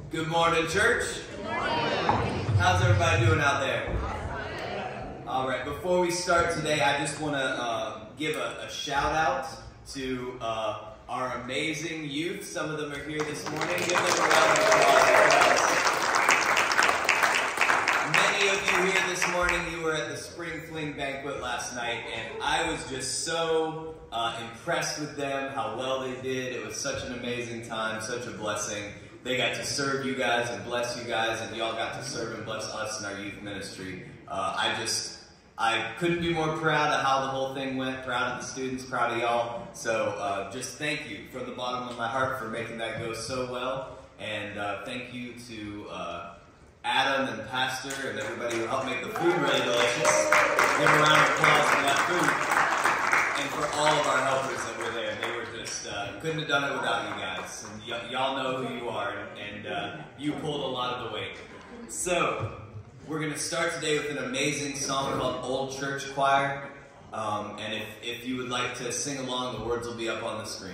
Good morning, church. Good morning. How's everybody doing out there? All right, before we start today, I just want to give a shout out to our amazing youth. Some of them are here this morning. Give them a round of applause. Many of you here this morning, you were at the Spring Fling Banquet last night, and I was just so impressed with them, how well they did. It was such an amazing time, such a blessing. They got to serve you guys and bless you guys, and y'all got to serve and bless us in our youth ministry. I couldn't be more proud of how the whole thing went, proud of the students, proud of y'all. So just thank you from the bottom of my heart for making that go so well. And thank you to Adam and Pastor and everybody who helped make the food really delicious. Give a round of applause for that food. And for all of our helpers that were there. They were just, couldn't have done it without you guys. And y'all know who you are, and you pulled a lot of the weight. So, we're going to start today with an amazing song called Old Church Choir. And if you would like to sing along, the words will be up on the screen.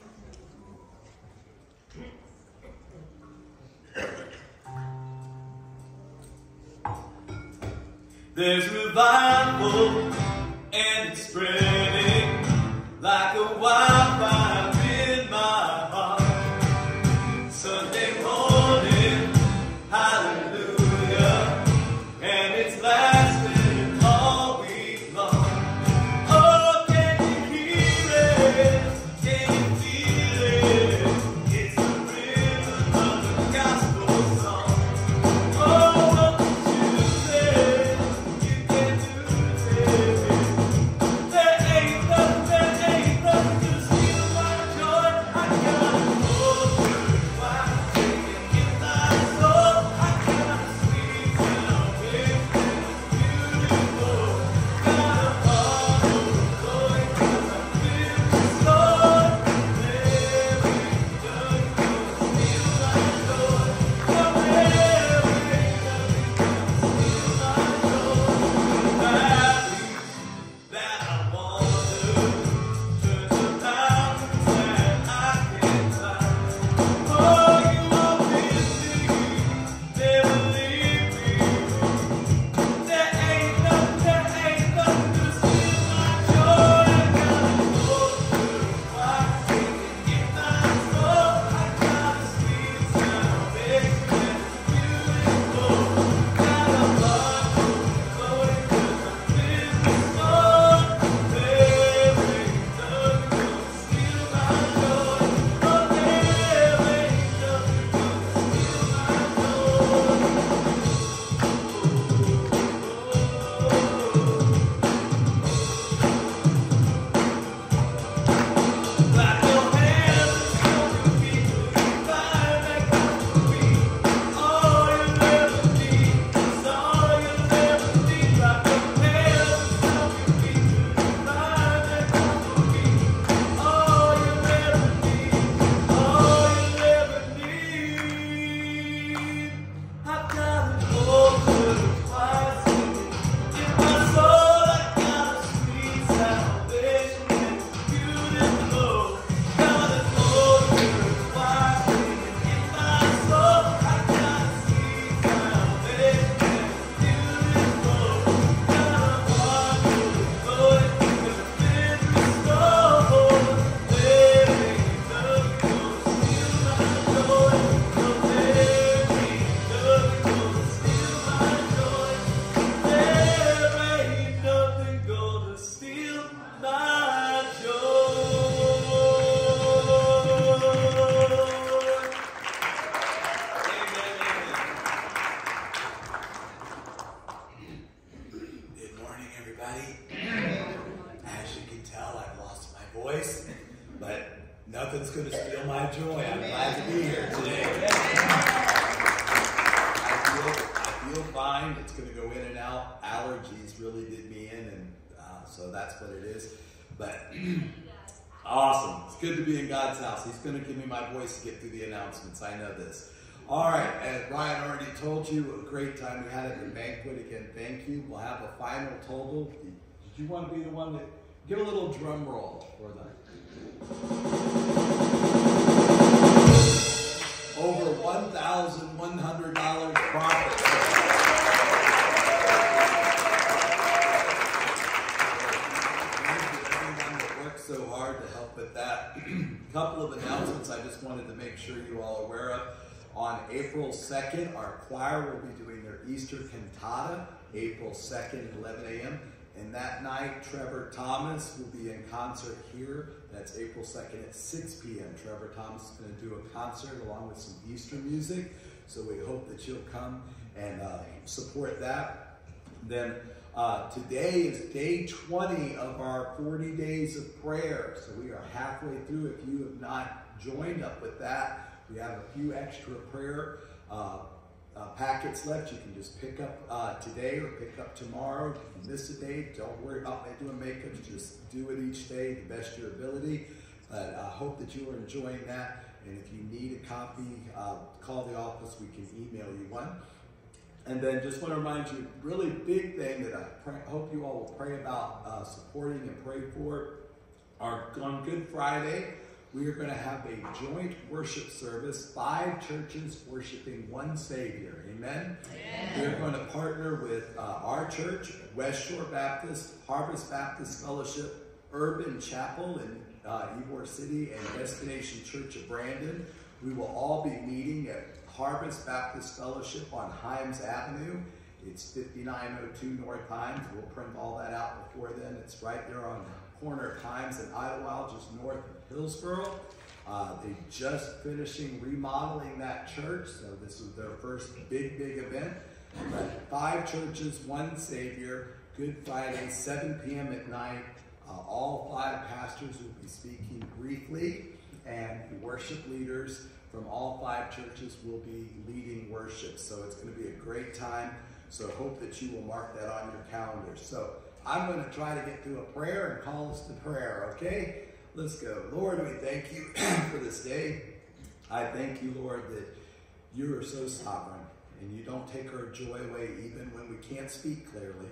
There's revival, and it's spreading like a wildfire in my heart. Sunday morning, hallelujah, and it's lasting all week long. Oh, can you hear it? Can you feel it? It's the rhythm of the gospel song. Oh, what you say? You can do it. There ain't nothing to steal my joy. I got a whole church choir singing in my soul. I got a sweet salvation, beautiful. Got a heart overflowing 'cause I'm filled with joy. There ain't nothing gonna steal my joy. No, there ain't nothing gonna steal my joy. Valleys that I wander, turns to mountains that I can climb. Oh, you are with me, never leave me. There ain't nothing to steal my joy. I got a whole church choir singing in my soul. I got a sweet salvation, beautiful. Got a heart overflowing 'cause I'm filled with joy. There ain't nothing gonna steal my joy. Oh, there ain't nothing gonna steal my joy. Clap your hands and stomp your feet till you find that gospel beat. All you'll ever need is all you'll ever need. Clap your hands and stomp your feet till you find that gospel beat. All you'll ever need, all you'll ever need. I've got an old church choir singing in my soul. I got a sweet salvation and it's beautiful. Got an old church choir singing in my soul. I got a sweet salvation and it's beautiful. Got a heart overflowing 'cause I've been restored. There ain't nothing gonna steal my joy. No, there ain't nothing gonna steal my joy. There ain't nothing gonna steal my joy. Good morning, everybody. As you can tell, I've lost my voice, but nothing's going to steal my joy. I'm glad to be here today. I feel fine. It's going to go in and out. Allergies really did me in, and so that's what it is. But awesome. It's good to be in God's house. He's going to give me my voice to get through the announcements. I know this. All right, as Brian already told you, a great time we had at the banquet. Again, thank you. We'll have a final total. Did you want to be the one that give a little drum roll for that? Over $1,100 profit. Everyone that worked so hard to help with that. A couple of announcements I just wanted to make sure you all are aware of. On April 2nd, our choir will be doing their Easter cantata, April 2nd at 11 a.m. And that night, Trevor Thomas will be in concert here. That's April 2nd at 6 p.m. Trevor Thomas is going to do a concert along with some Easter music. So we hope that you'll come and support that. Then today is day 20 of our 40 days of prayer. So we are halfway through. If you have not joined up with that, we have a few extra prayer packets left. You can just pick up today or pick up tomorrow. If you miss a day, don't worry about doing makeup. Just do it each day, the best of your ability. But I hope that you are enjoying that. And if you need a copy, call the office. We can email you one. And then just want to remind you, really big thing that I hope you all will pray about supporting and pray for. On Good Friday, we are going to have a joint worship service, 5 churches worshiping one Savior. Amen? Amen. We are going to partner with our church, West Shore Baptist, Harvest Baptist Fellowship, Urban Chapel in Ybor City, and Destination Church of Brandon. We will all be meeting at Harvest Baptist Fellowship on Himes Avenue. It's 5902 North Himes. We'll print all that out before then. It's right there on the corner of Himes and Idlewild, just north of Hillsboro. They're just finishing remodeling that church, so this was their first big event. But 5 churches, one Savior, Good Friday, 7 p.m. at night. All 5 pastors will be speaking briefly, and the worship leaders from all 5 churches will be leading worship. So it's going to be a great time. So hope that you will mark that on your calendar. So I'm going to try to get through a prayer and call us to prayer, okay? Let's go. Lord, we thank you for this day. I thank you, Lord, that you are so sovereign and you don't take our joy away even when we can't speak clearly.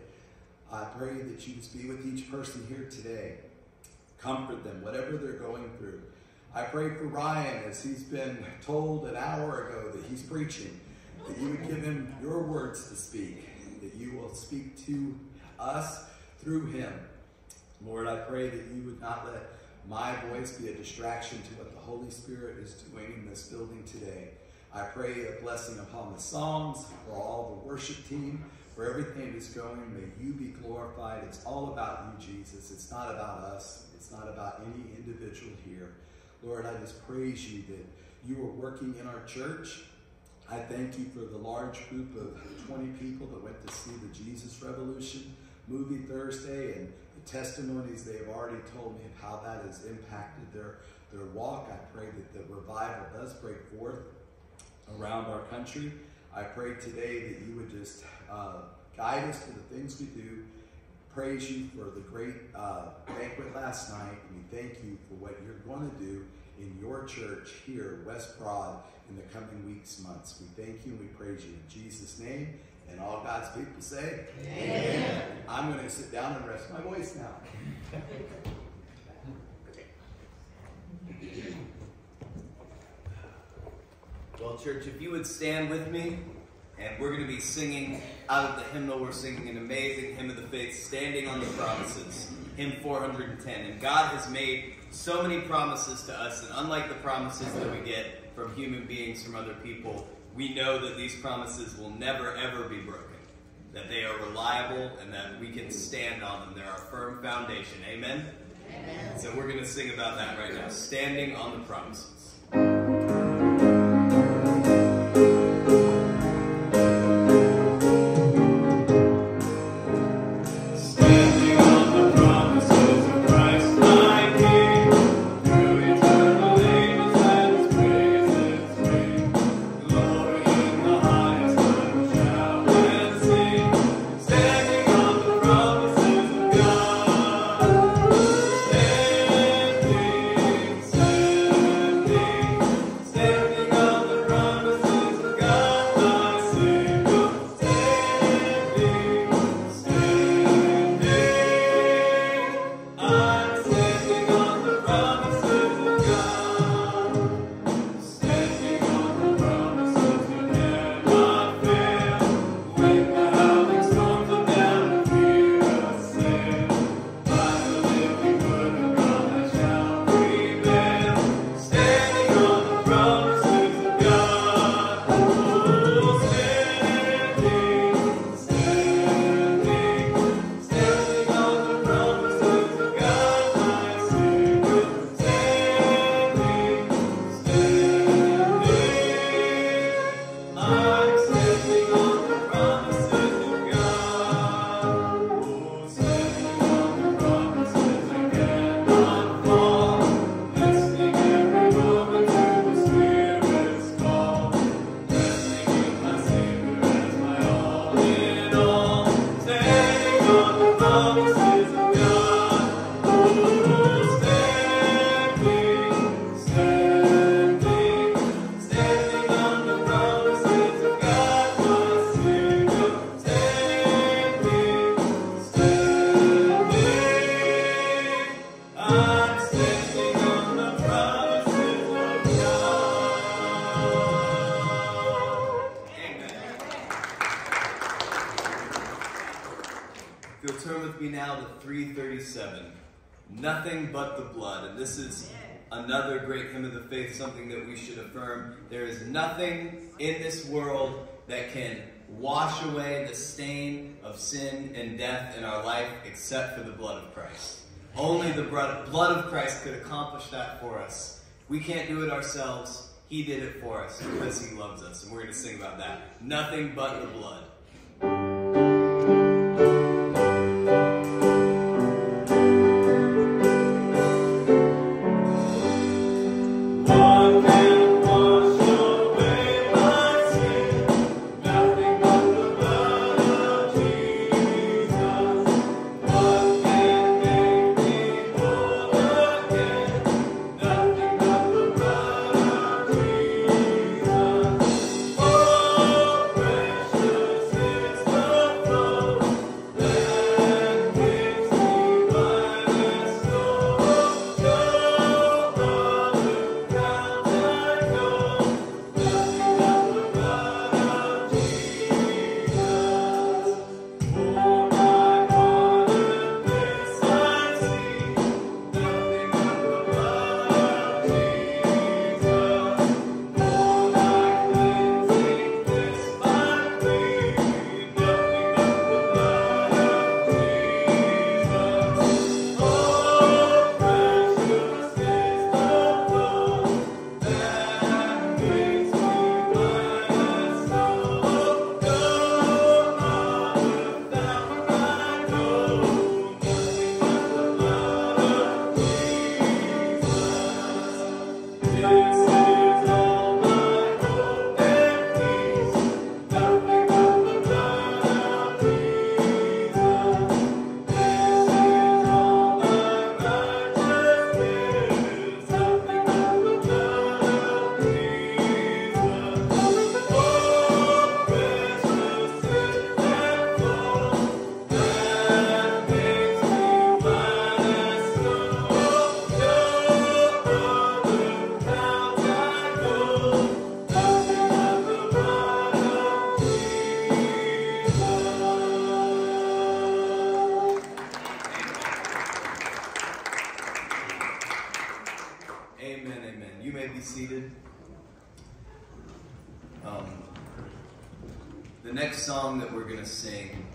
I pray that you just be with each person here today. Comfort them, whatever they're going through. I pray for Ryan as he's been told an hour ago that he's preaching, that you would give him your words to speak, that you will speak to us through him. Lord, I pray that you would not let my voice be a distraction to what the Holy Spirit is doing in this building today. I pray a blessing upon the songs, for all the worship team, for everything that's going. May you be glorified. It's all about you, Jesus. It's not about us. It's not about any individual here. Lord, I just praise you that you are working in our church. I thank you for the large group of 20 people that went to see the Jesus Revolution movie Thursday, and the testimonies they have already told me of how that has impacted their walk. I pray that the revival does break forth around our country. I pray today that you would just guide us to the things we do. Praise you for the great banquet last night. And we thank you for what you're going to do in your church here, West Broad, in the coming weeks, months. We thank you and we praise you in Jesus' name. And all God's people say, amen. I'm going to sit down and rest my voice now. Well, church, if you would stand with me, and we're going to be singing out of the hymnal. We're singing an amazing hymn of the faith, Standing on the Promises, hymn 410. And God has made so many promises to us, and unlike the promises that we get from human beings, from other people, we know that these promises will never, ever be broken, that they are reliable, and that we can stand on them. They're our firm foundation. Amen? Amen. So we're going to sing about that right now, Standing on the Promises. Standing turn with me now to 337, Nothing But the Blood. And this is another great hymn of the faith, something that we should affirm. There is nothing in this world that can wash away the stain of sin and death in our life except for the blood of Christ. Only the blood of Christ could accomplish that for us. We can't do it ourselves. He did it for us because he loves us. And we're going to sing about that. Nothing but the blood. The next song that we're going to sing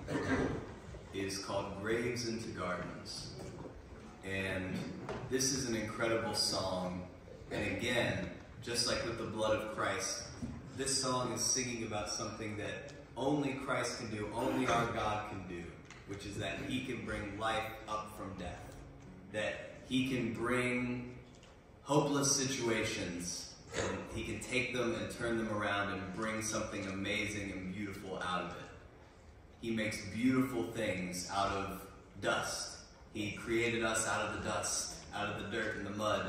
is called Graves into Gardens. And this is an incredible song. And again, just like with the blood of Christ, this song is singing about something that only Christ can do, only our God can do, which is that he can bring life up from death. That he can bring hopeless situations and he can take them and turn them around and bring something amazing and beautiful out of it. He makes beautiful things out of dust. He created us out of the dust, out of the dirt and the mud.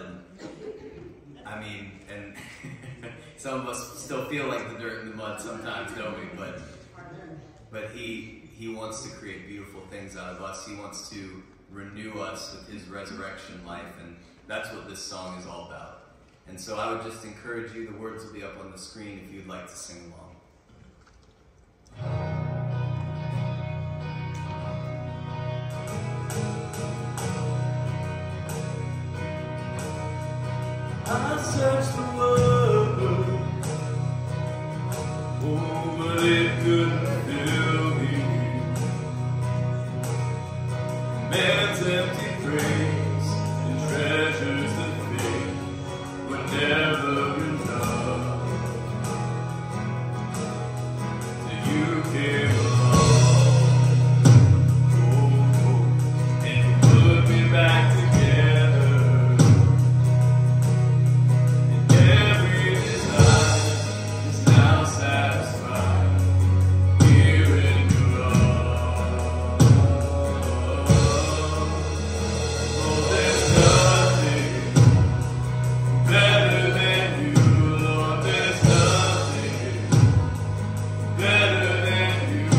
And some of us still feel like the dirt and the mud sometimes, don't we? But he wants to create beautiful things out of us. He wants to renew us with his resurrection life, and that's what this song is all about. And so I would just encourage you, the words will be up on the screen if you'd like to sing along. I searched the world, oh, but it couldn't fill me. Man's empty praise and treasures of faith were never enough. Till you came along, oh, and put me back together. Better than you.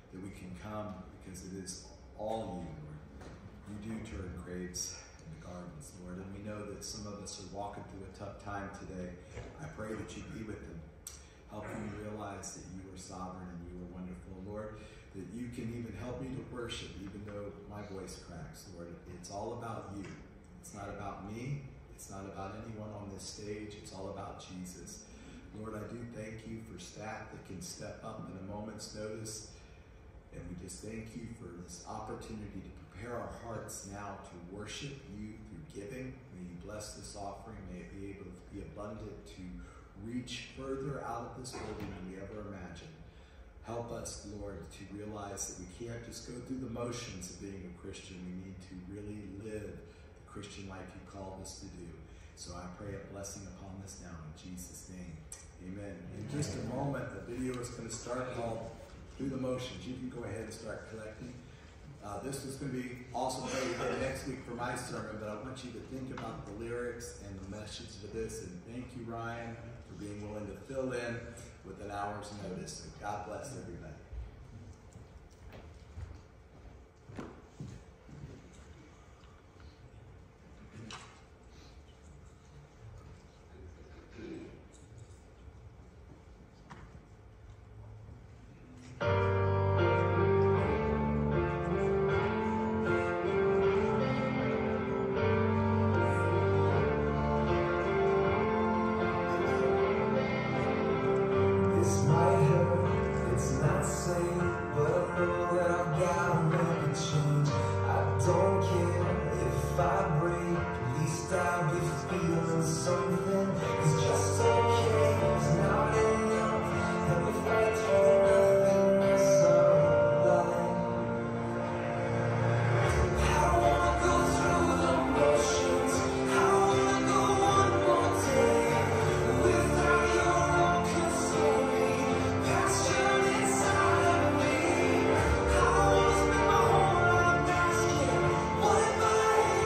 that we can come because it is all you, Lord. You do turn graves into gardens, Lord, and we know that some of us are walking through a tough time today. I pray that you be with them. Help them realize that you are sovereign and you are wonderful, Lord, that you can even help me to worship even though my voice cracks, Lord. It's all about you. It's not about me. It's not about anyone on this stage. It's all about Jesus. Lord, I do thank you for staff that can step up in a moment's notice. And we just thank you for this opportunity to prepare our hearts now to worship you through giving. May you bless this offering. May it be able to be abundant to reach further out of this building than we ever imagined. Help us, Lord, to realize that we can't just go through the motions of being a Christian. We need to really live the Christian life you called us to do. So I pray a blessing upon this now in Jesus' name. Amen. In just a moment, the video is going to start called Through the Motions. You can go ahead and start collecting. This is going to be also played again next week for my sermon, but I want you to think about the lyrics and the message of this. And thank you, Ryan, for being willing to fill in with an hour's notice. So God bless everybody.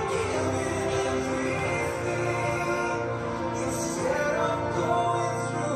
Instead of going through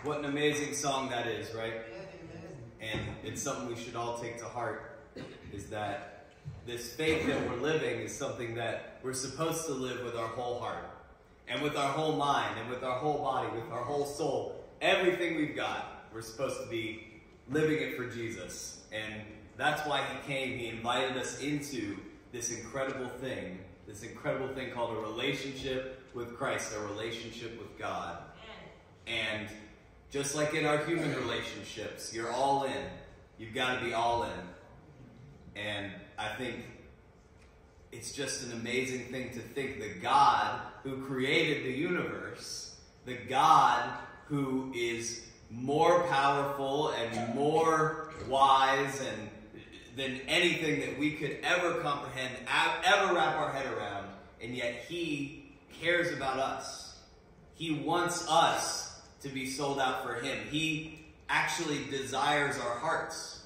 What an amazing song that is, right? And it's something we should all take to heart, is that this faith that we're living is something that we're supposed to live with our whole heart, and with our whole mind, and with our whole body, with our whole soul. Everything we've got, we're supposed to be living it for Jesus. And that's why he came. He invited us into this incredible thing called a relationship with Christ, a relationship with God. And just like in our human relationships, you're all in. You've got to be all in. And I think it's just an amazing thing to think the God who created the universe, the God who is more powerful and more wise and than anything that we could ever comprehend, ever wrap our head around, and yet he cares about us. He wants us to be sold out for him. He actually desires our hearts.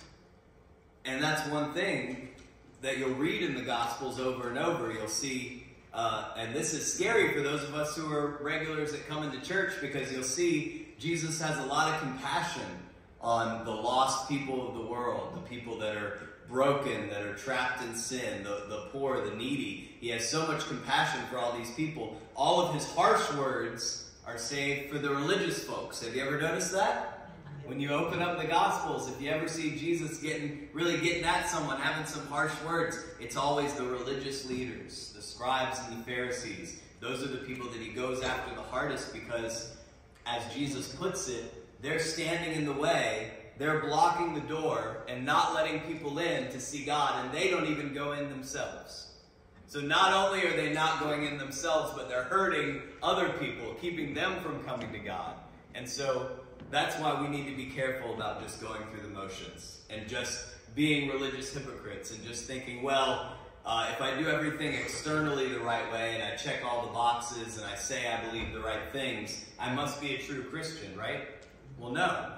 And that's one thing that you'll read in the Gospels over and over. You'll see, and this is scary for those of us who are regulars that come into church, because you'll see Jesus has a lot of compassion on the lost people of the world, the people that are broken, that are trapped in sin, the poor, the needy. He has so much compassion for all these people. All of his harsh words are saved for the religious folks. Have you ever noticed that? When you open up the Gospels, if you ever see Jesus really getting at someone, having some harsh words, it's always the religious leaders, the scribes and the Pharisees. Those are the people that he goes after the hardest, because, as Jesus puts it, they're standing in the way. They're blocking the door and not letting people in to see God, and they don't even go in themselves. So not only are they not going in themselves, but they're hurting other people, keeping them from coming to God. And so that's why we need to be careful about just going through the motions and just being religious hypocrites and just thinking, well, if I do everything externally the right way and I check all the boxes and I say I believe the right things, I must be a true Christian, right? Well, no.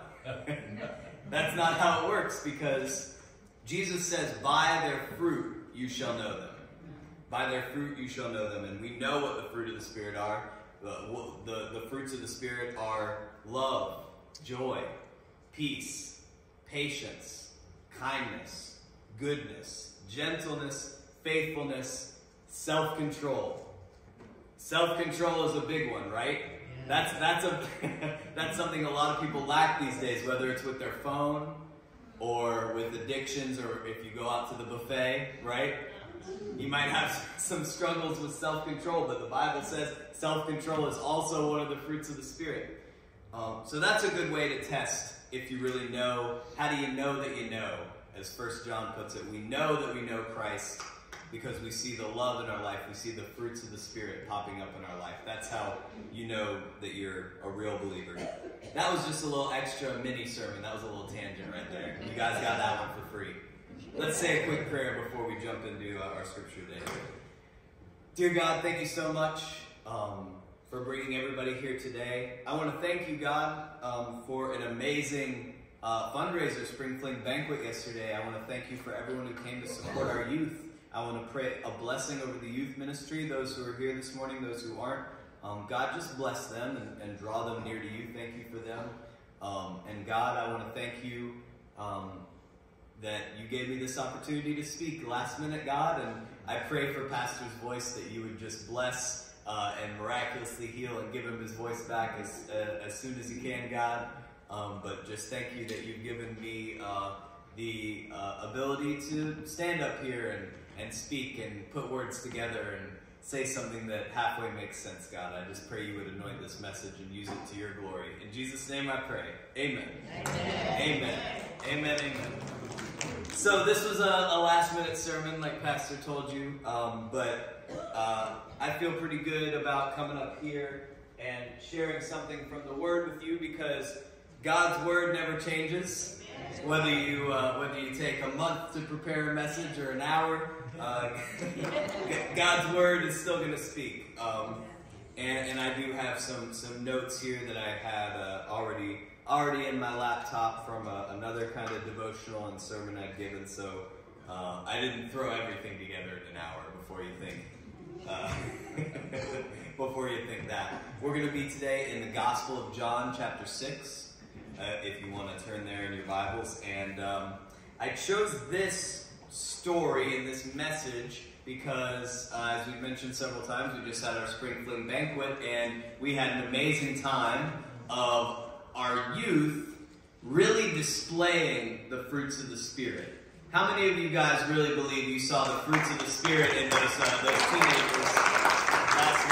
That's not how it works, because Jesus says, by their fruit you shall know them. By their fruit you shall know them. And we know what the fruit of the Spirit are. The fruits of the Spirit are love, joy, peace, patience, kindness, goodness, gentleness, faithfulness, self-control. Self-control is a big one, right? That's something a lot of people lack these days, whether it's with their phone or with addictions, or if you go out to the buffet, right? You might have some struggles with self-control, but the Bible says self-control is also one of the fruits of the Spirit. So that's a good way to test if you really know. How do you know that you know? As 1 John puts it, we know that we know Christ because we see the love in our life. We see the fruits of the Spirit popping up in our life. That's how you know that you're a real believer. That was just a little extra mini sermon. That was a little tangent right there. You guys got that one for free. Let's say a quick prayer before we jump into our scripture today. Dear God, thank you so much for bringing everybody here today. I want to thank you, God, for an amazing fundraiser, Spring Fling Banquet yesterday. I want to thank you for everyone who came to support our youth. I want to pray a blessing over the youth ministry, those who are here this morning, those who aren't. God, just bless them and draw them near to you. Thank you for them. And God, I want to thank you that you gave me this opportunity to speak last minute, God. And I pray for Pastor's voice, that you would just bless and miraculously heal and give him his voice back as soon as you can, God. But just thank you that you've given me the ability to stand up here and speak and put words together and say something that halfway makes sense, God. I just pray you would anoint this message and use it to your glory. In Jesus' name I pray. Amen. Amen. Amen. Amen. Amen. So this was a last-minute sermon, like Pastor told you, but I feel pretty good about coming up here and sharing something from the Word with you, because God's Word never changes. Whether you take a month to prepare a message or an hour, God's Word is still going to speak. And I do have some notes here that I had already in my laptop from another kind of devotional and sermon I'd given. So I didn't throw everything together in an hour before you think. Before you think that. We're going to be today in the Gospel of John, chapter 6. if you want to turn there in your Bibles. And I chose this story and this message because, as we've mentioned several times, we just had our Spring Fling banquet, and we had an amazing time of our youth really displaying the fruits of the Spirit. How many of you guys really believe you saw the fruits of the Spirit in those teenagers last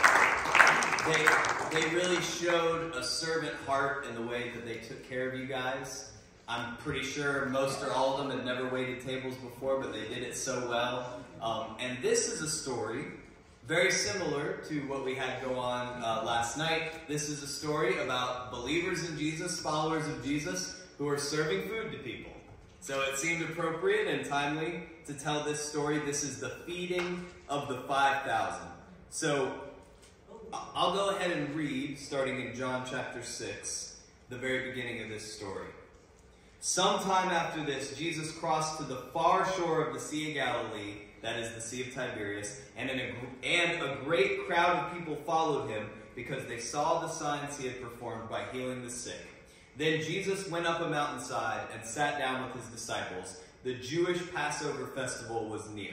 night? They really showed a servant heart in the way that they took care of you guys. I'm pretty sure most or all of them had never waited tables before, but they did it so well. And this is a story very similar to what we had go on last night. This is a story about believers in Jesus, followers of Jesus, who are serving food to people. So it seemed appropriate and timely to tell this story. This is the feeding of the 5,000. So I'll go ahead and read, starting in John chapter 6, the very beginning of this story. Sometime after this, Jesus crossed to the far shore of the Sea of Galilee, that is the Sea of Tiberias, and a great crowd of people followed him because they saw the signs he had performed by healing the sick. Then Jesus went up a mountainside and sat down with his disciples. The Jewish Passover festival was near.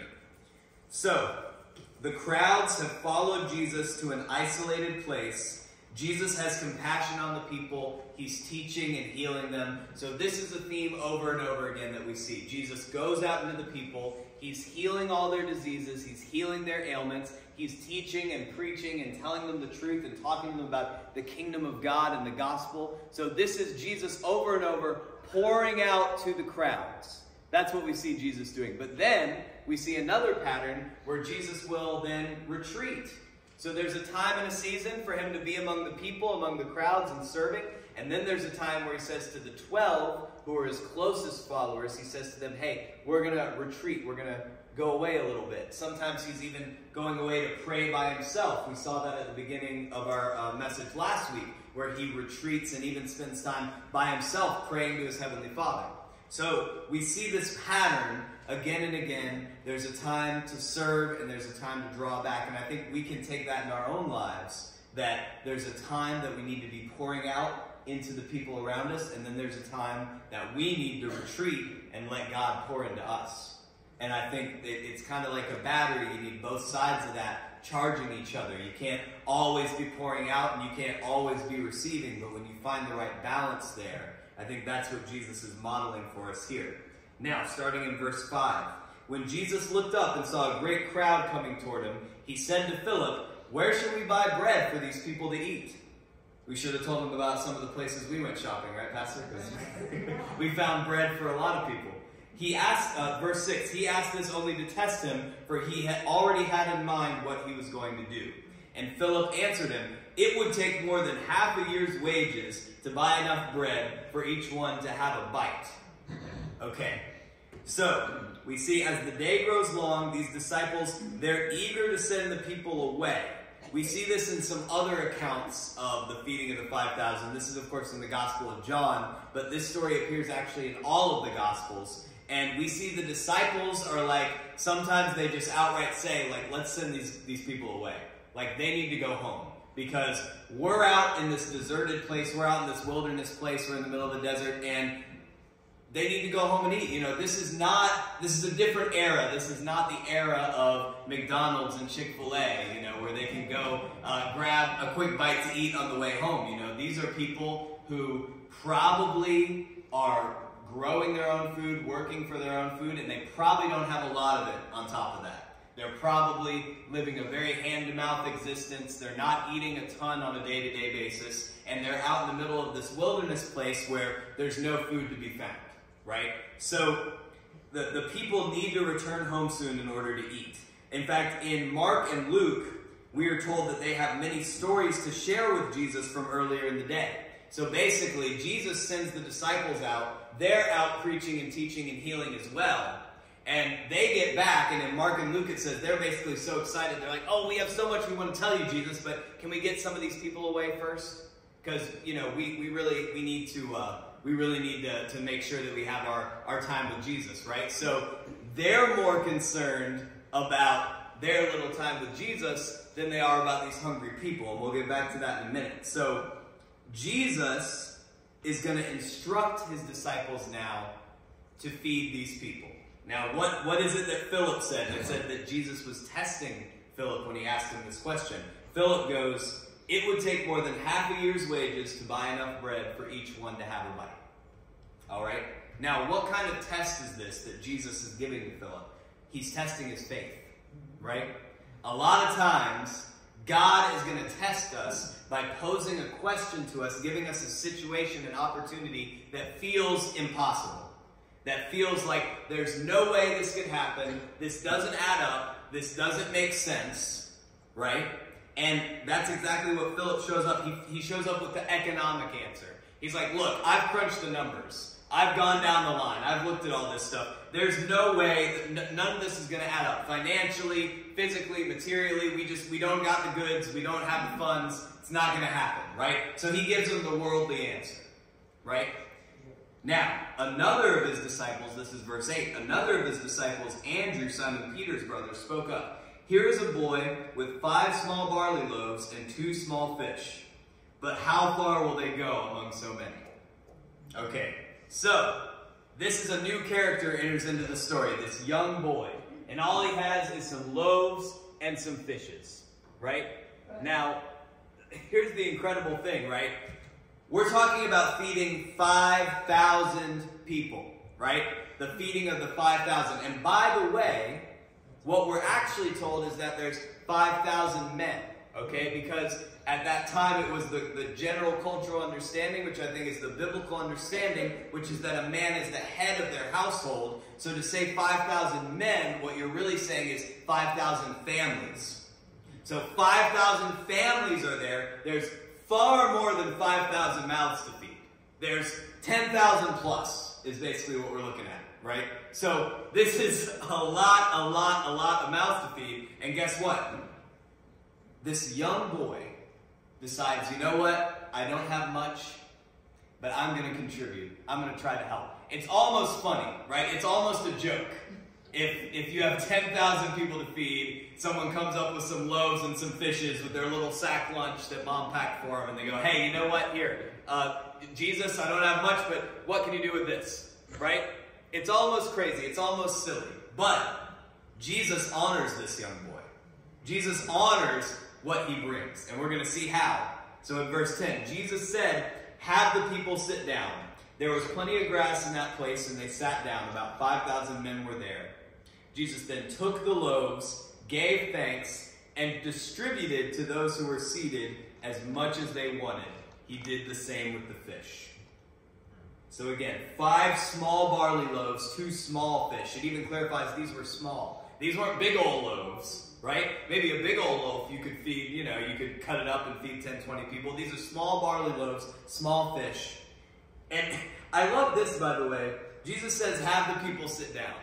So, the crowds have followed Jesus to an isolated place. Jesus has compassion on the people. He's teaching and healing them. So this is a theme over and over again that we see. Jesus goes out into the people. He's healing all their diseases. He's healing their ailments. He's teaching and preaching and telling them the truth and talking to them about the kingdom of God and the gospel. So this is Jesus over and over pouring out to the crowds. That's what we see Jesus doing. But then we see another pattern where Jesus will then retreat. So there's a time and a season for him to be among the people, among the crowds and serving. And then there's a time where he says to the 12, who are his closest followers, he says to them, hey, we're going to retreat. We're going to go away a little bit. Sometimes he's even going away to pray by himself. We saw that at the beginning of our message last week, where he retreats and even spends time by himself praying to his Heavenly Father. So we see this pattern again and again. There's a time to serve and there's a time to draw back. And I think we can take that in our own lives, that there's a time that we need to be pouring out into the people around us, and then there's a time that we need to retreat and let God pour into us. And I think it's kind of like a battery. You need both sides of that charging each other. You can't always be pouring out and you can't always be receiving, but when you find the right balance there, I think that's what Jesus is modeling for us here. Now, starting in verse 5. When Jesus looked up and saw a great crowd coming toward him, he said to Philip, where should we buy bread for these people to eat? We should have told him about some of the places we went shopping, right, Pastor? Because we found bread for a lot of people. He asked, verse 6, he asked this only to test him, for he had already had in mind what he was going to do. And Philip answered him, it would take more than half a year's wages to buy enough bread for each one to have a bite. Okay, so we see as the day grows long, these disciples, they're eager to send the people away. We see this in some other accounts of the feeding of the 5,000. This is, of course, in the Gospel of John, but this story appears actually in all of the Gospels. And we see the disciples are like, sometimes they just outright say, like, let's send these people away. Like, they need to go home. Because we're out in this deserted place, we're out in this wilderness place, we're in the middle of the desert, and they need to go home and eat. You know, this is a different era. This is not the era of McDonald's and Chick-fil-A, you know, where they can go grab a quick bite to eat on the way home. You know, these are people who probably are growing their own food, working for their own food, and they probably don't have a lot of it on top of that. They're probably living a very hand-to-mouth existence. They're not eating a ton on a day-to-day basis, and they're out in the middle of this wilderness place where there's no food to be found, right? So the people need to return home soon in order to eat. In fact, in Mark and Luke, we are told that they have many stories to share with Jesus from earlier in the day. So basically, Jesus sends the disciples out. They're out preaching and teaching and healing as well. And they get back, and in Mark and Luke it says they're basically so excited. They're like, oh, we have so much we want to tell you, Jesus, but can we get some of these people away first? Because, you know, we really need to make sure that we have our time with Jesus, right? So they're more concerned about their little time with Jesus than they are about these hungry people. And we'll get back to that in a minute. So Jesus is going to instruct his disciples now to feed these people. Now, what is it that Philip said? It said that Jesus was testing Philip when he asked him this question. Philip goes, it would take more than half a year's wages to buy enough bread for each one to have a bite. All right? Now, what kind of test is this that Jesus is giving to Philip? He's testing his faith, right? A lot of times, God is going to test us by posing a question to us, giving us a situation, an opportunity that feels impossible. That feels like there's no way this could happen, this doesn't add up, this doesn't make sense, right? And that's exactly what Philip shows up. He shows up with the economic answer. He's like, look, I've crunched the numbers. I've gone down the line. I've looked at all this stuff. There's no way that none of this is going to add up. Financially, physically, materially, we don't got the goods. We don't have the funds. It's not going to happen, right? So he gives them the worldly answer, right? Now, another of his disciples, this is verse 8, another of his disciples, Andrew, Simon Peter's brother, spoke up. Here is a boy with 5 small barley loaves and 2 small fish. But how far will they go among so many? Okay, so this is a new character enters into the story, this young boy. And all he has is some loaves and some fishes, right? Now, here's the incredible thing, right? We're talking about feeding 5,000 people, right? The feeding of the 5,000. And by the way, what we're actually told is that there's 5,000 men, okay? Because at that time it was the general cultural understanding, which I think is the biblical understanding, which is that a man is the head of their household. So to say 5,000 men, what you're really saying is 5,000 families. So 5,000 families are there. There's far more than 5,000 mouths to feed. There's 10,000 plus is basically what we're looking at, right? So this is a lot of mouths to feed. And guess what? This young boy decides, you know what? I don't have much, but I'm going to contribute. I'm going to try to help. It's almost funny, right? It's almost a joke. If you have 10,000 people to feed, someone comes up with some loaves and some fishes with their little sack lunch that mom packed for them, and they go, hey, you know what? Here, Jesus, I don't have much, but what can you do with this? Right? It's almost crazy. It's almost silly. But Jesus honors this young boy. Jesus honors what he brings, and we're going to see how. So in verse 10, Jesus said, have the people sit down. There was plenty of grass in that place, and they sat down. About 5,000 men were there. Jesus then took the loaves, gave thanks, and distributed to those who were seated as much as they wanted. He did the same with the fish. So again, 5 small barley loaves, 2 small fish. It even clarifies these were small. These weren't big old loaves, right? Maybe a big old loaf you could feed, you could cut it up and feed 10, 20 people. These are small barley loaves, small fish. And I love this, by the way. Jesus says, have the people sit down.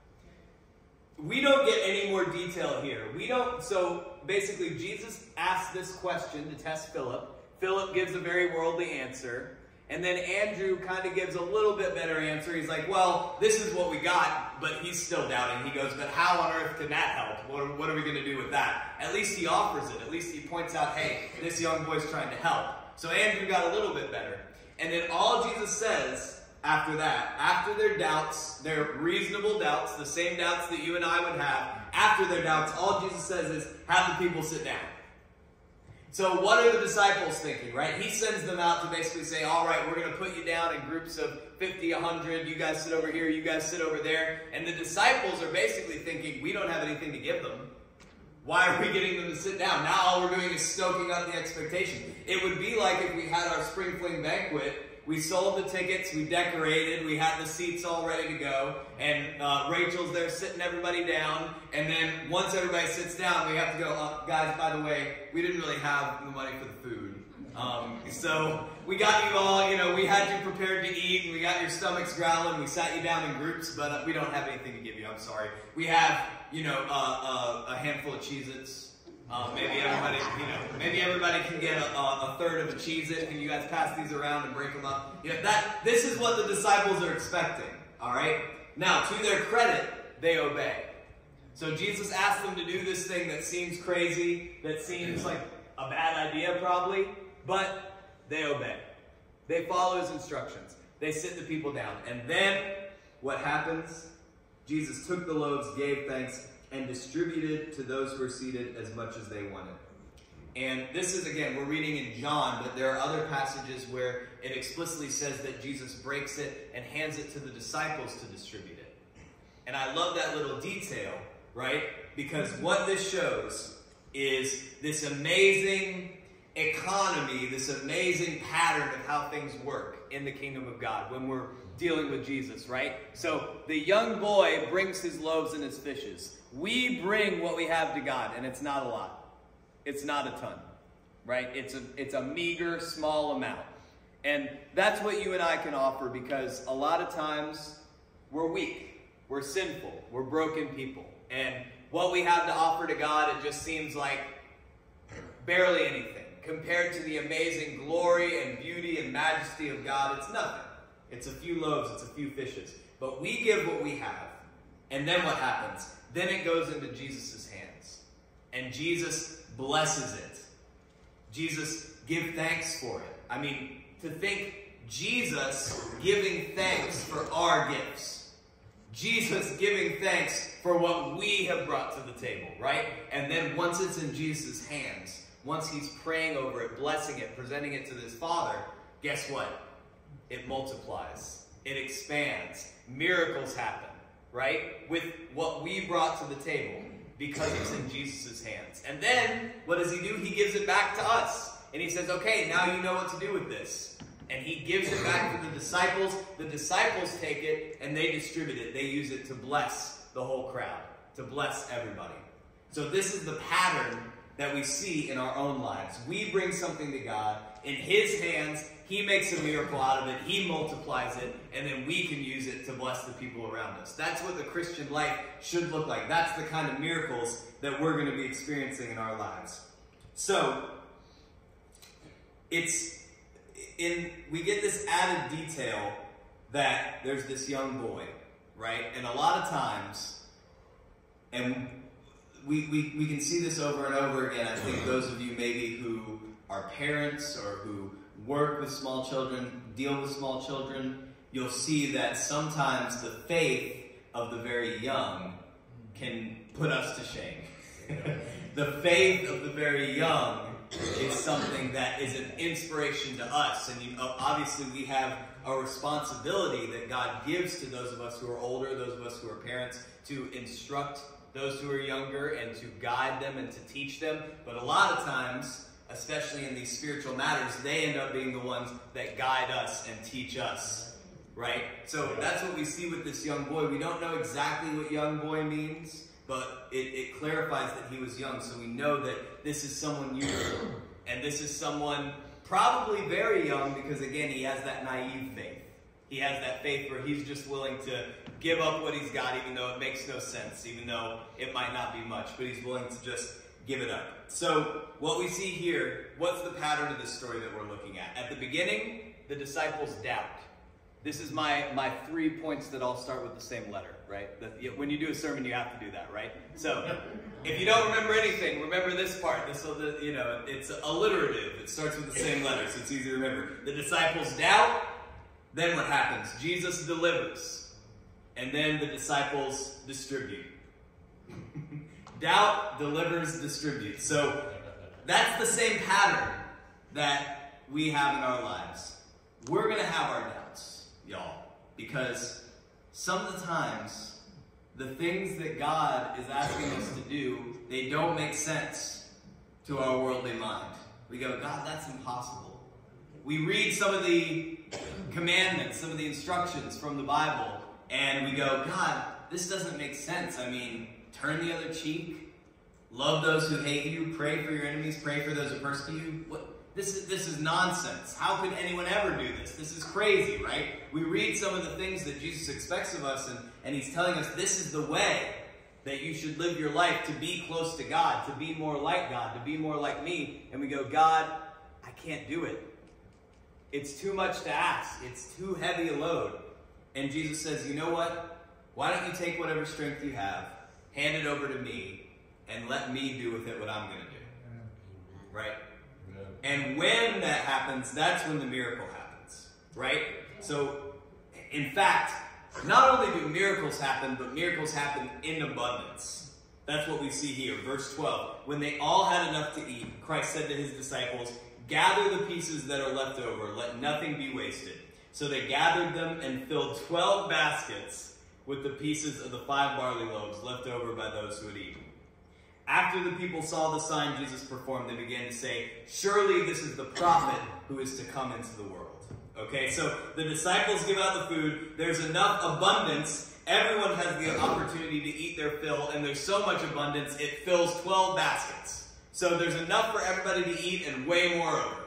We don't get any more detail here. So basically Jesus asks this question to test Philip. Philip gives a very worldly answer. And then Andrew kind of gives a little bit better answer. He's like, well, this is what we got, but he's still doubting. He goes, but how on earth can that help? What are we going to do with that? At least he offers it. At least he points out, hey, this young boy's trying to help. So Andrew got a little bit better. And then all Jesus says after that, after their doubts, their reasonable doubts, the same doubts that you and I would have, after their doubts, all Jesus says is, have the people sit down. So what are the disciples thinking, right? He sends them out to basically say, all right, we're going to put you down in groups of 50, 100. You guys sit over here, you guys sit over there. And the disciples are basically thinking, we don't have anything to give them. Why are we getting them to sit down? Now all we're doing is stoking up the expectation. It would be like if we had our spring fling banquet. We sold the tickets, we decorated, we had the seats all ready to go, and Rachel's there sitting everybody down, and then once everybody sits down, we have to go, guys, by the way, we didn't really have the money for the food. So we got you all, we had you prepared to eat, and we got your stomachs growling, we sat you down in groups, but we don't have anything to give you, I'm sorry. We have, a handful of Cheez-Its. Maybe everybody can get a third of a Cheez-It, and you guys pass these around and break them up. This is what the disciples are expecting, all right? Now, to their credit, they obey. So Jesus asked them to do this thing that seems crazy, that seems like a bad idea probably, but they obey. They follow his instructions. They sit the people down. And then what happens? Jesus took the loaves, gave thanks, and distributed to those who were seated as much as they wanted. And this is, again, we're reading in John, but there are other passages where it explicitly says that Jesus breaks it and hands it to the disciples to distribute it. And I love that little detail, right? Because what this shows is this amazing economy, this amazing pattern of how things work in the kingdom of God when we're dealing with Jesus, right? So the young boy brings his loaves and his fishes. We bring what we have to God, and it's not a lot. It's not a ton, right? It's a meager, small amount. And that's what you and I can offer, because a lot of times we're weak, we're sinful, we're broken people. And what we have to offer to God, it just seems like barely anything. Compared to the amazing glory and beauty and majesty of God, it's nothing. It's a few loaves, it's a few fishes. But we give what we have. And then what happens? Then it goes into Jesus' hands. And Jesus blesses it. Jesus give thanks for it. I mean, to think Jesus giving thanks for our gifts. Jesus giving thanks for what we have brought to the table, right? And then once it's in Jesus' hands, once he's praying over it, blessing it, presenting it to his Father, guess what? It multiplies. It expands. Miracles happen, right? With what we brought to the table, because it's in Jesus' hands. And then, what does he do? He gives it back to us. And he says, okay, now you know what to do with this. And he gives it back to the disciples. The disciples take it and they distribute it. They use it to bless the whole crowd, to bless everybody. So this is the pattern that we see in our own lives. We bring something to God. In his hands, he makes a miracle out of it. He multiplies it. And then we can use it to bless the people around us. That's what the Christian life should look like. That's the kind of miracles that we're going to be experiencing in our lives. So, we get this added detail that there's this young boy, right? And a lot of times, and we can see this over and over again. I think those of you maybe who are parents or who work with small children, deal with small children, you'll see that sometimes the faith of the very young can put us to shame. The faith of the very young is something that is an inspiration to us. And obviously we have a responsibility that God gives to those of us who are older, those of us who are parents, to instruct those who are younger and to guide them and to teach them. But a lot of times, especially in these spiritual matters, they end up being the ones that guide us and teach us, right? So that's what we see with this young boy. We don't know exactly what young boy means, but it clarifies that he was young, so we know that this is someone youthful. And this is someone probably very young because, again, he has that naive faith. He has that faith where he's just willing to give up what he's got, even though it makes no sense, even though it might not be much, but he's willing to just give it up. So what we see here, what's the pattern of this story that we're looking at? At the beginning, the disciples doubt. This is my 3 points that all start with the same letter, right? When you do a sermon, you have to do that, right? So if you don't remember anything, remember this part. It's alliterative. It starts with the same letter, so it's easy to remember. The disciples doubt. Then what happens? Jesus delivers. And then the disciples distribute. Doubt, delivers, distributes. So that's the same pattern that we have in our lives. We're going to have our doubts, y'all. Because some of the times, the things that God is asking us to do, they don't make sense to our worldly mind. We go, God, that's impossible. We read some of the commandments, some of the instructions from the Bible, and we go, God, this doesn't make sense. I mean, turn the other cheek, love those who hate you, pray for your enemies, pray for those who persecute you. This is nonsense. How could anyone ever do this? This is crazy, right? We read some of the things that Jesus expects of us, and he's telling us this is the way that you should live your life to be close to God, to be more like God, to be more like me. And we go, God, I can't do it. It's too much to ask. It's too heavy a load. And Jesus says, you know what? Why don't you take whatever strength you have, hand it over to me, and let me do with it what I'm going to do. Right? And when that happens, that's when the miracle happens. right? So, in fact, not only do miracles happen, but miracles happen in abundance. That's what we see here, verse 12. When they all had enough to eat, Christ said to his disciples, "Gather the pieces that are left over, let nothing be wasted." So they gathered them and filled 12 baskets with the pieces of the 5 barley loaves left over by those who had eaten. After the people saw the sign Jesus performed, they began to say, "Surely this is the prophet who is to come into the world." Okay, so the disciples give out the food. There's enough abundance. Everyone has the opportunity to eat their fill, and there's so much abundance, it fills 12 baskets. So there's enough for everybody to eat and way more over.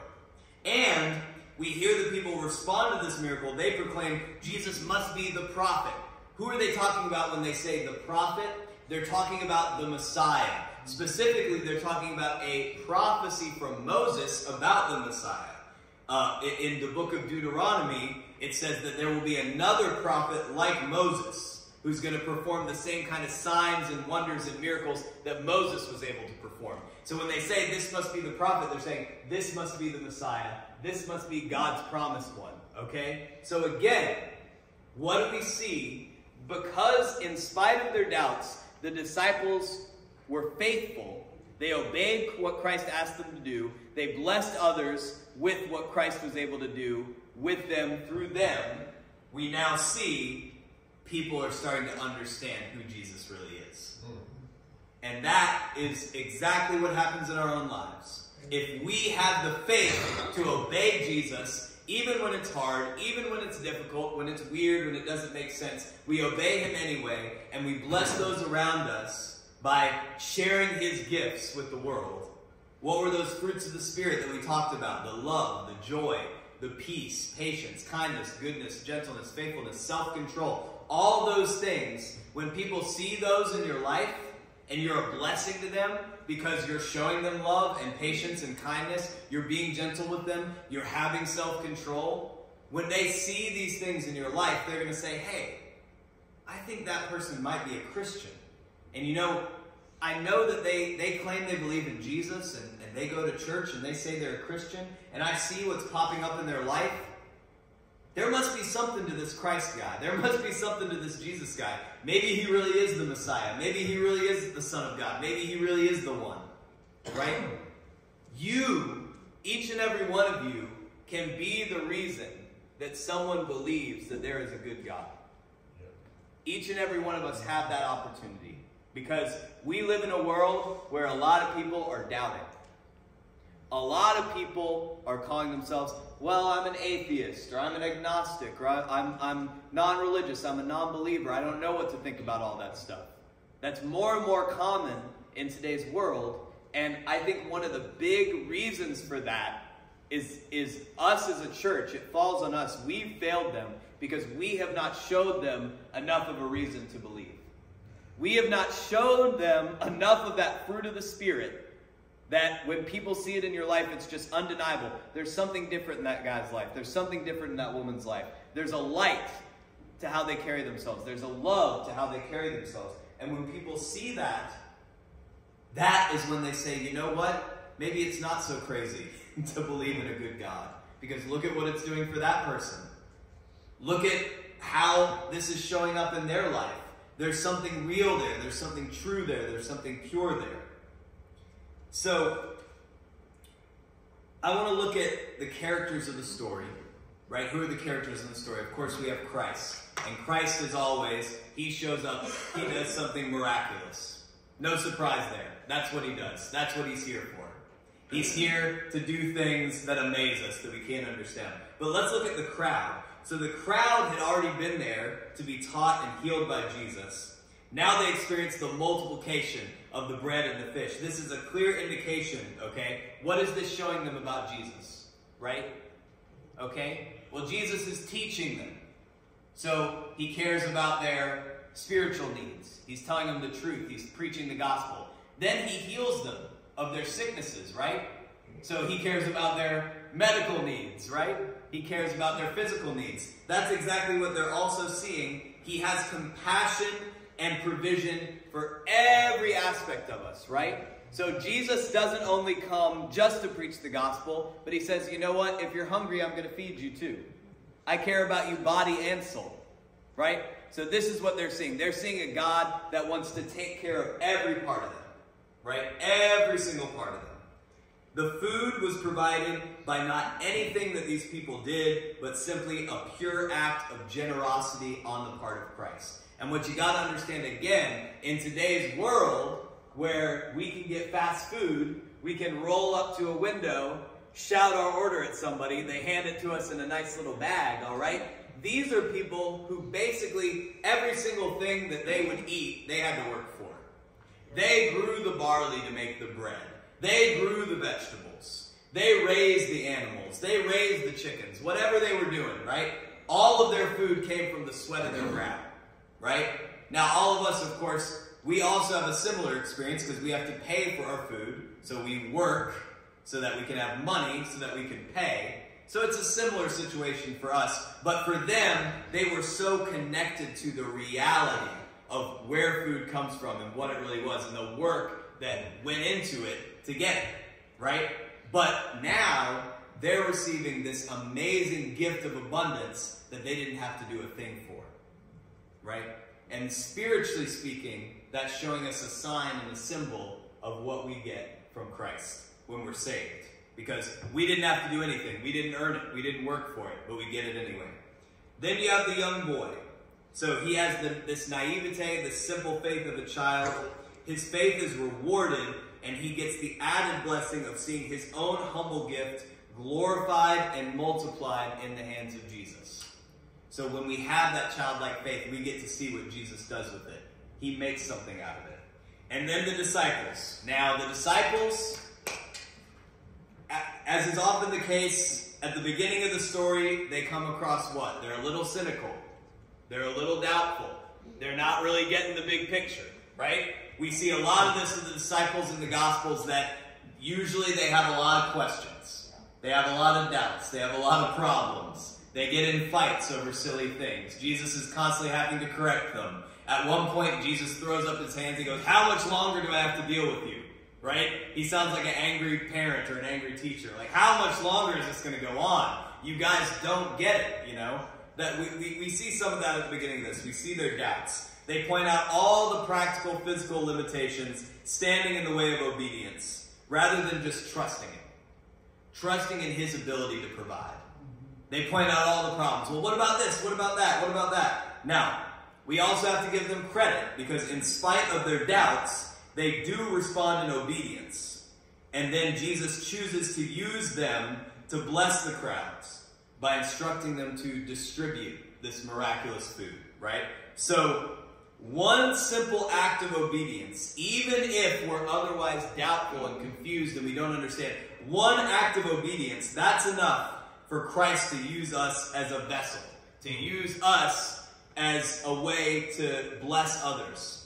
And we hear the people respond to this miracle. They proclaim, Jesus must be the prophet. Who are they talking about when they say the prophet? They're talking about the Messiah. Specifically, they're talking about a prophecy from Moses about the Messiah. In the book of Deuteronomy, it says that there will be another prophet like Moses who's going to perform the same kind of signs and wonders and miracles that Moses was able to perform. So when they say this must be the prophet, they're saying this must be the Messiah. This must be God's promised one. Okay? So again, what do we see? Because in spite of their doubts, the disciples were faithful. They obeyed what Christ asked them to do. They blessed others with what Christ was able to do with them, through them. We now see people are starting to understand who Jesus really is. And that is exactly what happens in our own lives. If we have the faith to obey Jesus, even when it's hard, even when it's difficult, when it's weird, when it doesn't make sense, we obey him anyway, and we bless those around us by sharing his gifts with the world. What were those fruits of the Spirit that we talked about? The love, the joy, the peace, patience, kindness, goodness, gentleness, faithfulness, self-control. All those things, when people see those in your life, and you're a blessing to them because you're showing them love and patience and kindness, you're being gentle with them, you're having self-control, when they see these things in your life, they're going to say, hey, I think that person might be a Christian. And you know, I know that they claim they believe in Jesus and they go to church and they say they're a Christian, and I see what's popping up in their life. There must be something to this Christ guy. There must be something to this Jesus guy. Maybe he really is the Messiah. Maybe he really is the Son of God. Maybe he really is the one. Right? You, each and every one of you, can be the reason that someone believes that there is a good God. Each and every one of us have that opportunity. Because we live in a world where a lot of people are doubting. A lot of people are calling themselves, well, I'm an atheist, or I'm an agnostic, or I'm non-religious, I'm a non-believer, I don't know what to think about all that stuff. That's more and more common in today's world, and I think one of the big reasons for that is us as a church. It falls on us. We've failed them because we have not showed them enough of a reason to believe. We have not showed them enough of that fruit of the Spirit that when people see it in your life, it's just undeniable. There's something different in that guy's life. There's something different in that woman's life. There's a light to how they carry themselves. There's a love to how they carry themselves. And when people see that, that is when they say, you know what? Maybe it's not so crazy to believe in a good God. Because look at what it's doing for that person. Look at how this is showing up in their life. There's something real there. There's something true there. There's something pure there. So, I want to look at the characters of the story, right? Who are the characters in the story? Of course, we have Christ. And Christ, as always, he shows up, he does something miraculous. No surprise there. That's what he does. That's what he's here for. He's here to do things that amaze us, that we can't understand. But let's look at the crowd. So the crowd had already been there to be taught and healed by Jesus. Now they experience the multiplication of the bread and the fish. This is a clear indication, okay? What is this showing them about Jesus, right? Okay? Well, Jesus is teaching them. So he cares about their spiritual needs. He's telling them the truth. He's preaching the gospel. Then he heals them of their sicknesses, right? So he cares about their medical needs, right? He cares about their physical needs. That's exactly what they're also seeing. He has compassion and provision for every aspect of us, right? So Jesus doesn't only come just to preach the gospel, but he says, you know what? If you're hungry, I'm going to feed you too. I care about you body and soul. Right? So this is what they're seeing. They're seeing a God that wants to take care of every part of them. Right? Every single part of them. The food was provided by not anything that these people did, but simply a pure act of generosity on the part of Christ. And what you got to understand again, in today's world, where we can get fast food, we can roll up to a window, shout our order at somebody, they hand it to us in a nice little bag, all right? These are people who basically, every single thing that they would eat, they had to work for. They grew the barley to make the bread. They grew the vegetables. They raised the animals. They raised the chickens. Whatever they were doing, right? All of their food came from the sweat of their brow, right? Now, all of us, of course, we also have a similar experience because we have to pay for our food. So we work so that we can have money, so that we can pay. So it's a similar situation for us. But for them, they were so connected to the reality of where food comes from and what it really was and the work that went into it to get it, right? But now they're receiving this amazing gift of abundance that they didn't have to do a thing for, right? And spiritually speaking, that's showing us a sign and a symbol of what we get from Christ when we're saved. Because we didn't have to do anything. We didn't earn it. We didn't work for it, but we get it anyway. Then you have the young boy. So he has this naivete, this simple faith of a child. His faith is rewarded, and he gets the added blessing of seeing his own humble gift glorified and multiplied in the hands of Jesus. So when we have that childlike faith, we get to see what Jesus does with it. He makes something out of it. And then the disciples. Now, the disciples, as is often the case, at the beginning of the story, they come across what? They're a little cynical. They're a little doubtful. They're not really getting the big picture, right? We see a lot of this in the disciples in the Gospels that usually they have a lot of questions. They have a lot of doubts. They have a lot of problems. They get in fights over silly things. Jesus is constantly having to correct them. At one point, Jesus throws up his hands and goes, "How much longer do I have to deal with you?" Right? He sounds like an angry parent or an angry teacher. Like, how much longer is this going to go on? You guys don't get it, you know? That we see some of that at the beginning of this. We see their doubts. They point out all the practical, physical limitations standing in the way of obedience, rather than just trusting Him. Trusting in His ability to provide. They point out all the problems. Well, what about this? What about that? What about that? Now, we also have to give them credit, because in spite of their doubts, they do respond in obedience. And then Jesus chooses to use them to bless the crowds by instructing them to distribute this miraculous food, right? So, one simple act of obedience, even if we're otherwise doubtful and confused and we don't understand, one act of obedience, that's enough for Christ to use us as a vessel, to use us as a way to bless others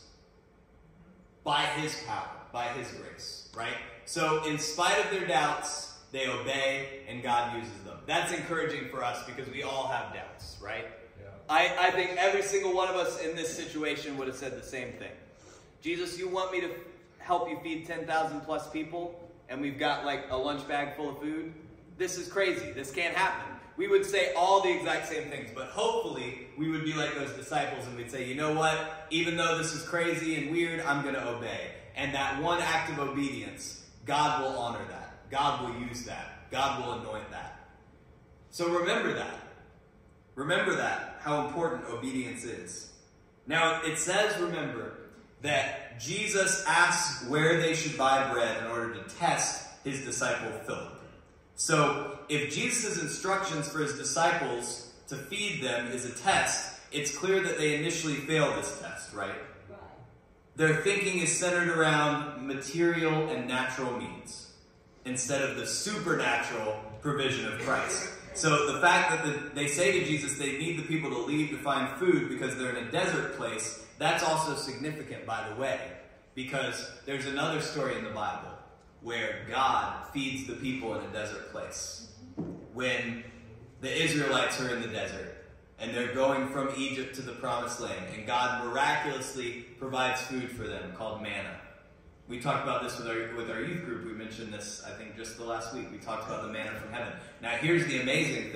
by His power, by His grace, right? So, in spite of their doubts, they obey, and God uses them. That's encouraging for us because we all have doubts, right? Yeah. I think every single one of us in this situation would have said the same thing. Jesus, you want me to help you feed 10,000 plus people, and we've got like a lunch bag full of food? This is crazy. This can't happen. We would say all the exact same things, but hopefully we would be like those disciples and we'd say, you know what? Even though this is crazy and weird, I'm going to obey. And that one act of obedience, God will honor that. God will use that. God will anoint that. So remember that. Remember that, how important obedience is. Now, it says, remember, that Jesus asks where they should buy bread in order to test his disciple Philip. So, if Jesus' instructions for his disciples to feed them is a test, it's clear that they initially fail this test, right? Their thinking is centered around material and natural means, instead of the supernatural provision of Christ. So the fact that they say to Jesus they need the people to leave to find food because they're in a desert place, that's also significant, by the way, because there's another story in the Bible where God feeds the people in a desert place. When the Israelites are in the desert and they're going from Egypt to the promised land, and God miraculously provides food for them called manna. We talked about this with our youth group. We mentioned this, I think, just the last week. We talked about the manna from heaven. Now, here's the amazing thing.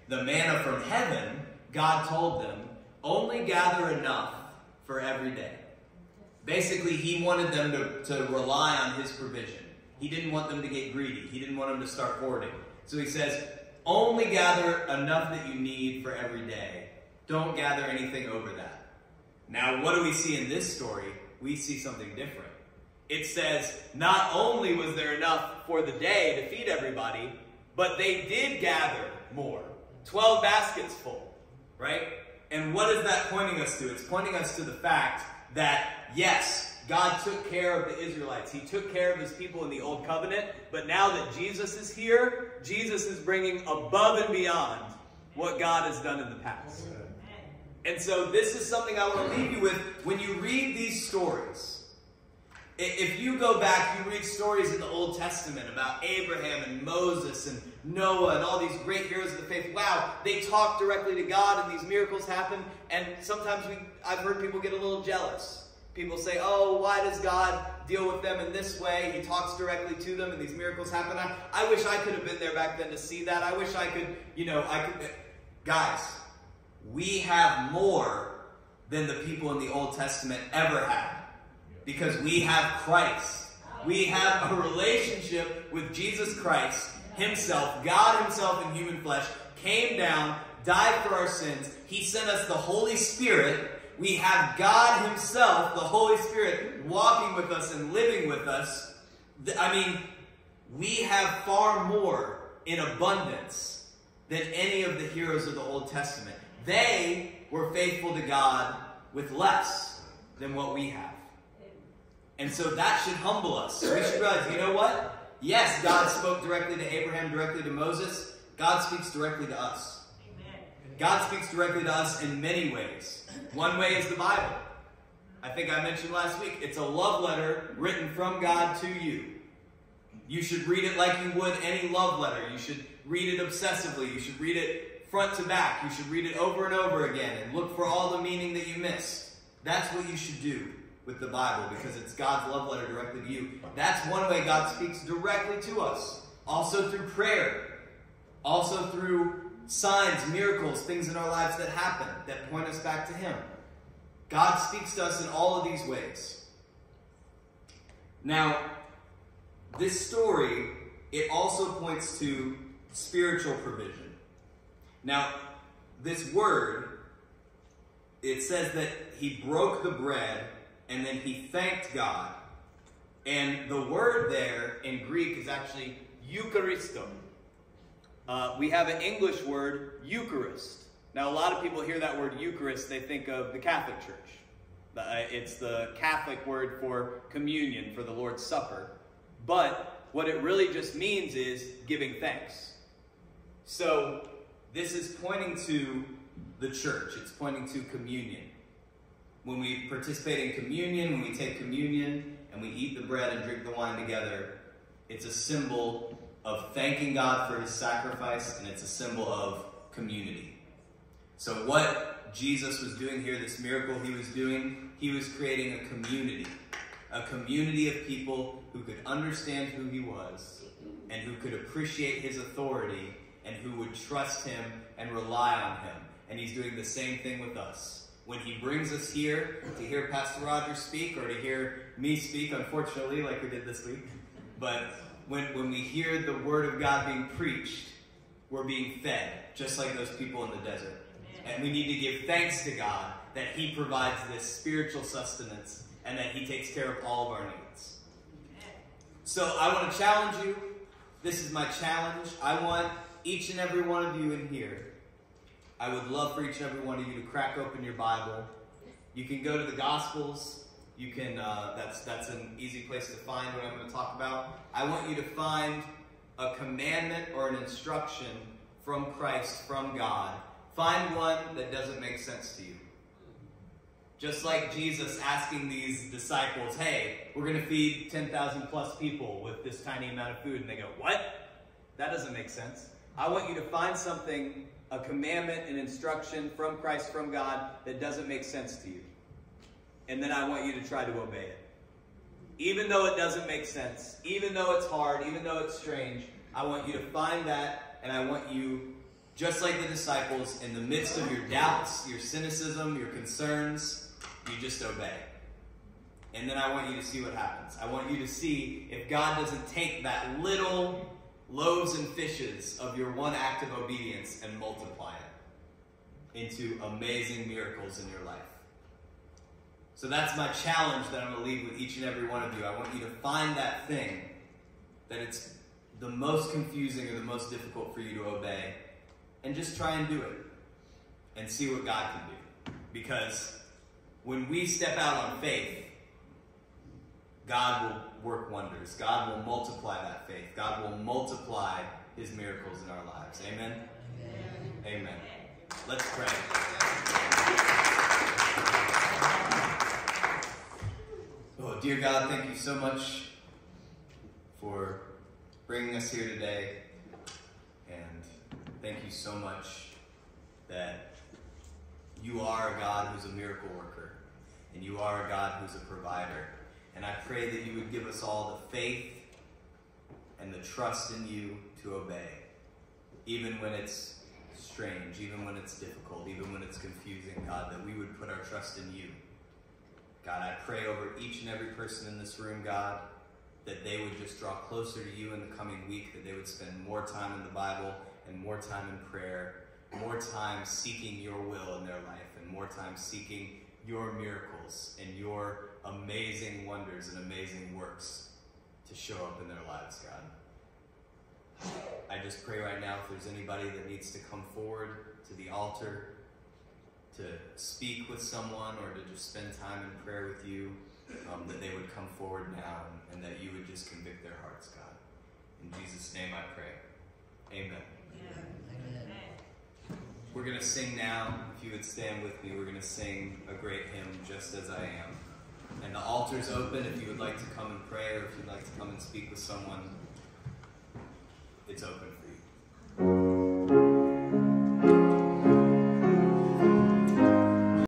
the manna from heaven, God told them, only gather enough for every day. Basically, he wanted them to rely on his provision. He didn't want them to get greedy. He didn't want them to start hoarding. So he says, only gather enough that you need for every day. Don't gather anything over that. Now, what do we see in this story? We see something different. It says, not only was there enough for the day to feed everybody, but they did gather more. 12 baskets full, right? And what is that pointing us to? It's pointing us to the fact that, yes, God took care of the Israelites. He took care of his people in the Old Covenant. But now that Jesus is here, Jesus is bringing above and beyond what God has done in the past. And so this is something I want to leave you with. When you read these stories, if you go back, you read stories in the Old Testament about Abraham and Moses and Noah and all these great heroes of the faith. Wow, they talk directly to God and these miracles happen. And sometimes I've heard people get a little jealous. People say, oh, why does God deal with them in this way? He talks directly to them and these miracles happen. I wish I could have been there back then to see that. I wish I could, Guys, we have more than the people in the Old Testament ever had. Because we have Christ. We have a relationship with Jesus Christ himself. God himself in human flesh came down, died for our sins. He sent us the Holy Spirit. We have God himself, the Holy Spirit, walking with us and living with us. We have far more in abundance than any of the heroes of the Old Testament. They were faithful to God with less than what we have. And so that should humble us. We should realize, you know what? Yes, God spoke directly to Abraham, directly to Moses. God speaks directly to us. Amen. God speaks directly to us in many ways. One way is the Bible. I think I mentioned last week, it's a love letter written from God to you. You should read it like you would any love letter. You should read it obsessively. You should read it front to back. You should read it over and over again and look for all the meaning that you missed. That's what you should do with the Bible, because it's God's love letter directly to you. That's one way God speaks directly to us. Also through prayer. Also through signs, miracles, things in our lives that happen that point us back to him. God speaks to us in all of these ways. Now, this story, it also points to spiritual provision. Now, this word, it says that he broke the bread and then he thanked God. And the word there in Greek is actually Eucharisto. We have an English word, Eucharist. Now, a lot of people hear that word Eucharist, they think of the Catholic Church. It's the Catholic word for communion, for the Lord's Supper. But what it really just means is giving thanks. So, this is pointing to the church. It's pointing to communion. When we participate in communion, when we take communion, and we eat the bread and drink the wine together, it's a symbol of thanking God for his sacrifice, and it's a symbol of community. So what Jesus was doing here, this miracle he was doing, he was creating a community of people who could understand who he was, and who could appreciate his authority, and who would trust him and rely on him. And he's doing the same thing with us. When he brings us here to hear Pastor Roger speak, or to hear me speak, unfortunately, like we did this week, but when we hear the word of God being preached, we're being fed, just like those people in the desert. And we need to give thanks to God that he provides this spiritual sustenance and that he takes care of all of our needs. So I want to challenge you. This is my challenge. I want each and every one of you in here, I would love for each and every one of you to crack open your Bible. You can go to the Gospels. You can. That's an easy place to find what I'm going to talk about. I want you to find a commandment or an instruction from Christ, from God. Find one that doesn't make sense to you. Just like Jesus asking these disciples, hey, we're going to feed 10,000 plus people with this tiny amount of food. And they go, what? That doesn't make sense. I want you to find something, a commandment, an instruction from Christ, from God, that doesn't make sense to you. And then I want you to try to obey it. Even though it doesn't make sense, even though it's hard, even though it's strange, I want you to find that, and I want you Just like the disciples, in the midst of your doubts, your cynicism, your concerns, you just obey. And then I want you to see what happens. I want you to see if God doesn't take that little loaves and fishes of your one act of obedience and multiply it into amazing miracles in your life. So that's my challenge that I'm going to leave with each and every one of you. I want you to find that thing that it's the most confusing or the most difficult for you to obey, and just try and do it and see what God can do. Because when we step out on faith, God will work wonders. God will multiply that faith. God will multiply his miracles in our lives. Amen? Amen. Amen. Let's pray. Oh, dear God, thank you so much for bringing us here today. And thank you so much that you are a God who's a miracle worker. And you are a God who's a provider. And I pray that you would give us all the faith and the trust in you to obey. Even when it's strange, even when it's difficult, even when it's confusing, God, that we would put our trust in you. God, I pray over each and every person in this room, God, that they would just draw closer to you in the coming week, that they would spend more time in the Bible and more time in prayer, more time seeking your will in their life, and more time seeking your miracles and your amazing wonders and amazing works to show up in their lives, God. I just pray right now if there's anybody that needs to come forward to the altar to speak with someone or to just spend time in prayer with you, that they would come forward now and that you would just convict their hearts, God. In Jesus' name I pray. Amen. We're going to sing now. If you would stand with me, we're going to sing a great hymn, Just As I Am. And the altar's open if you would like to come and pray or if you'd like to come and speak with someone. It's open for you.